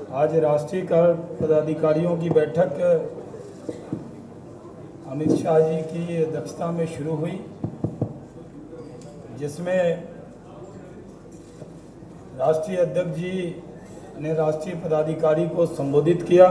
आज राष्ट्रीय पदाधिकारियों की बैठक अमित शाह जी की अध्यक्षता में शुरू हुई, जिसमें राष्ट्रीय अध्यक्ष जी ने राष्ट्रीय पदाधिकारी को संबोधित किया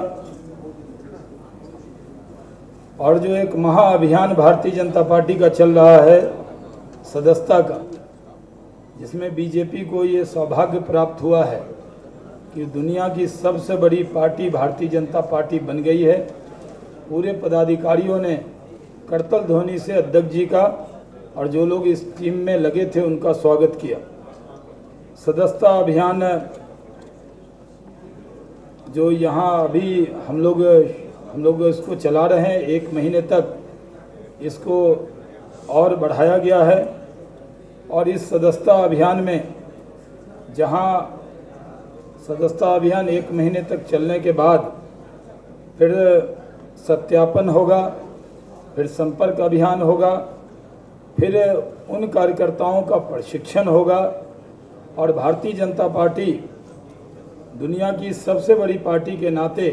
और जो एक महाअभियान भारतीय जनता पार्टी का चल रहा है सदस्यता का, जिसमें बीजेपी को ये सौभाग्य प्राप्त हुआ है कि दुनिया की सबसे बड़ी पार्टी भारतीय जनता पार्टी बन गई है। पूरे पदाधिकारियों ने करतल ध्वनि से अध्यक्ष जी का और जो लोग इस टीम में लगे थे उनका स्वागत किया। सदस्यता अभियान जो यहाँ अभी हम लोग इसको चला रहे हैं, 1 महीने तक इसको और बढ़ाया गया है। और इस सदस्यता अभियान में जहाँ सदस्यता अभियान 1 महीने तक चलने के बाद फिर सत्यापन होगा, फिर संपर्क अभियान होगा, फिर उन कार्यकर्ताओं का प्रशिक्षण होगा और भारतीय जनता पार्टी दुनिया की सबसे बड़ी पार्टी के नाते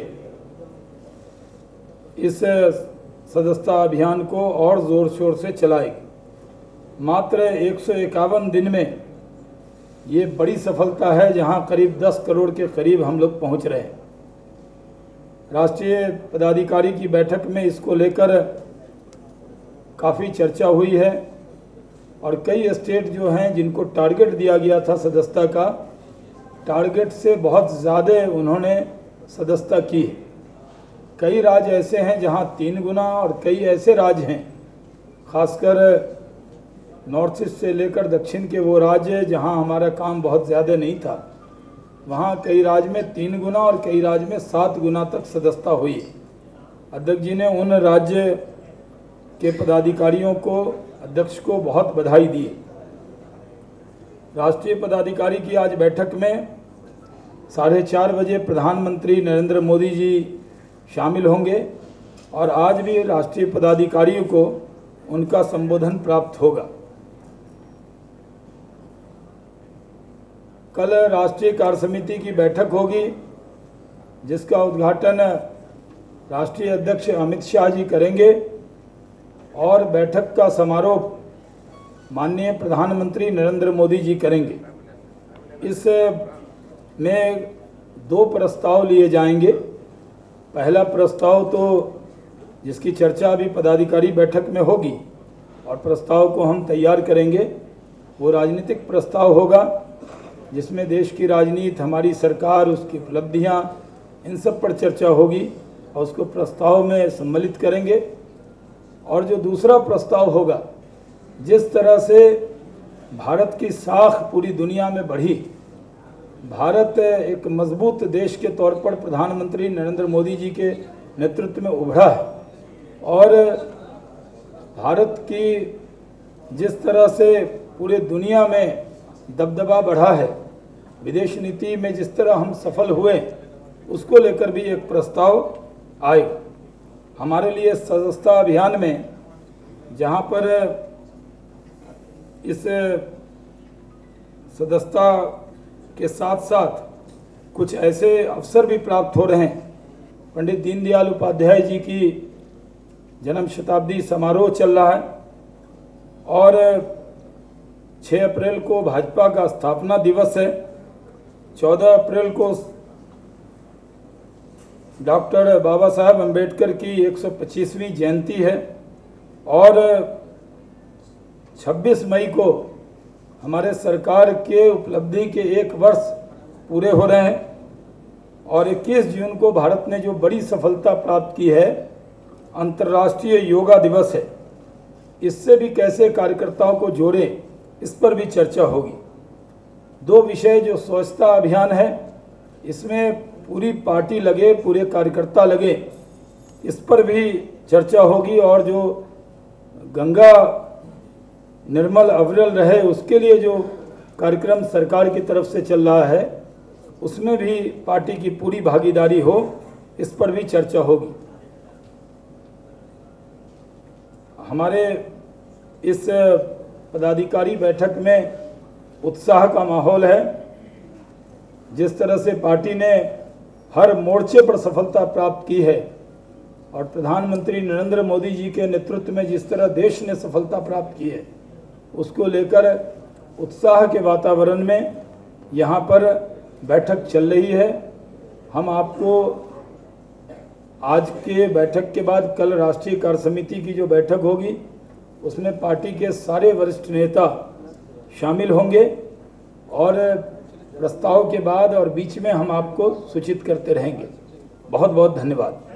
इस सदस्यता अभियान को और ज़ोर शोर से चलाएगी। मात्र 151 दिन में ये बड़ी सफलता है, जहां करीब 10 करोड़ के करीब हम लोग पहुंच रहे हैं। राष्ट्रीय पदाधिकारी की बैठक में इसको लेकर काफ़ी चर्चा हुई है और कई स्टेट जो हैं जिनको टारगेट दिया गया था सदस्यता का, टारगेट से बहुत ज़्यादा उन्होंने सदस्यता की है। कई राज्य ऐसे हैं जहां 3 गुना और कई ऐसे राज्य हैं, खासकर नॉर्थ ईस्ट से लेकर दक्षिण के वो राज्य जहां हमारा काम बहुत ज़्यादा नहीं था, वहां कई राज्य में 3 गुना और कई राज्य में 7 गुना तक सदस्यता हुई। अध्यक्ष जी ने उन राज्य के पदाधिकारियों को, अध्यक्ष को बहुत बधाई दी। राष्ट्रीय पदाधिकारी की आज बैठक में 4:30 बजे प्रधानमंत्री नरेंद्र मोदी जी शामिल होंगे और आज भी राष्ट्रीय पदाधिकारियों को उनका संबोधन प्राप्त होगा। कल राष्ट्रीय कार्य समिति की बैठक होगी, जिसका उद्घाटन राष्ट्रीय अध्यक्ष अमित शाह जी करेंगे और बैठक का समारोह माननीय प्रधानमंत्री नरेंद्र मोदी जी करेंगे। इस में 2 प्रस्ताव लिए जाएंगे। पहला प्रस्ताव तो जिसकी चर्चा अभी पदाधिकारी बैठक में होगी और प्रस्ताव को हम तैयार करेंगे, वो राजनीतिक प्रस्ताव होगा, जिसमें देश की राजनीति, हमारी सरकार, उसकी उपलब्धियां, इन सब पर चर्चा होगी और उसको प्रस्ताव में सम्मिलित करेंगे। और जो दूसरा प्रस्ताव होगा, जिस तरह से भारत की साख पूरी दुनिया में बढ़ी, भारत एक मजबूत देश के तौर पर प्रधानमंत्री नरेंद्र मोदी जी के नेतृत्व में उभरा है और भारत की जिस तरह से पूरे दुनिया में दबदबा बढ़ा है, विदेश नीति में जिस तरह हम सफल हुए, उसको लेकर भी एक प्रस्ताव आएगा। हमारे लिए सदस्यता अभियान में जहाँ पर इस सदस्यता के साथ साथ कुछ ऐसे अवसर भी प्राप्त हो रहे हैं। पंडित दीनदयाल उपाध्याय जी की जन्म शताब्दी समारोह चल रहा है और 6 अप्रैल को भाजपा का स्थापना दिवस है। 14 अप्रैल को डॉक्टर बाबा साहब अम्बेडकर की 125वीं जयंती है और 26 मई को हमारे सरकार के उपलब्धि के 1 वर्ष पूरे हो रहे हैं और 21 जून को भारत ने जो बड़ी सफलता प्राप्त की है, अंतर्राष्ट्रीय योगा दिवस है। इससे भी कैसे कार्यकर्ताओं को जोड़े, इस पर भी चर्चा होगी। 2 विषय जो स्वच्छता अभियान है, इसमें पूरी पार्टी लगे, पूरे कार्यकर्ता लगे, इस पर भी चर्चा होगी। और जो गंगा निर्मल अविरल रहे, उसके लिए जो कार्यक्रम सरकार की तरफ से चल रहा है, उसमें भी पार्टी की पूरी भागीदारी हो, इस पर भी चर्चा होगी। हमारे इस पदाधिकारी बैठक में उत्साह का माहौल है। जिस तरह से पार्टी ने हर मोर्चे पर सफलता प्राप्त की है और प्रधानमंत्री नरेंद्र मोदी जी के नेतृत्व में जिस तरह देश ने सफलता प्राप्त की है, उसको लेकर उत्साह के वातावरण में यहाँ पर बैठक चल रही है। हम आपको आज के बैठक के बाद कल राष्ट्रीय कार्य समिति की जो बैठक होगी उसमें पार्टी के सारे वरिष्ठ नेता शामिल होंगे और प्रस्ताव के बाद और बीच में हम आपको सूचित करते रहेंगे। बहुत बहुत धन्यवाद।